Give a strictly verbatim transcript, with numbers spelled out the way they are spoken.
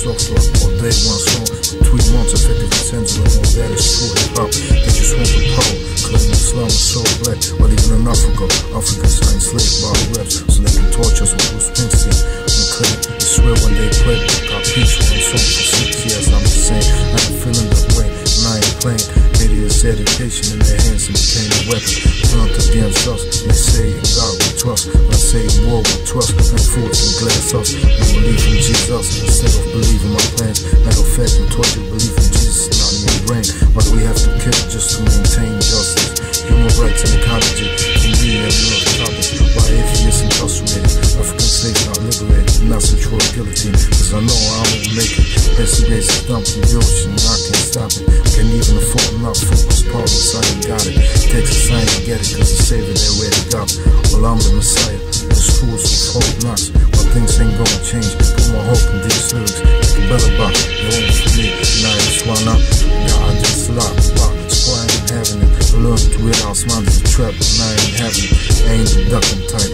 soft rock all day, one song. Tweet once, effective potential, and all that is true hip hop. They just want the power, claim Islam is so black. But even in Africa, Africans are enslaved by reps, so they can torture us with Bruce Springsteen and claim. They swear when they play, got peace one song for six years. I'm just saying, I ain't feeling that way, and I ain't playing. Idiots education in their hands and became a weapon. Turned against us, they say in God we trust. But I say in war we trust, and fools and glass us. We believe in Jesus instead of believing my plans. Matter of fact, we taught you to believe in Jesus, not in your brain. Why do we have to kill just to maintain justice? Human rights and ecology can be a real topic. Why atheists incarcerated? African slaves not liberated, not sexual guillotine. Cause I know I won't make it. Yesterday's a dump in the ocean, I can't stop it. I can't even afford not focus partners, I ain't got it. Texas, I ain't get it, cause the savior they already got. Well, I'm the Messiah, those fools with hope knocks. But things ain't gonna change, put my hope in these lyrics. Make it better box, you only for me, now that's why not. Now I just lock, lock, that's why I ain't having it. I learned to realize mine is a trap, and I ain't having it. I ain't the ducking type.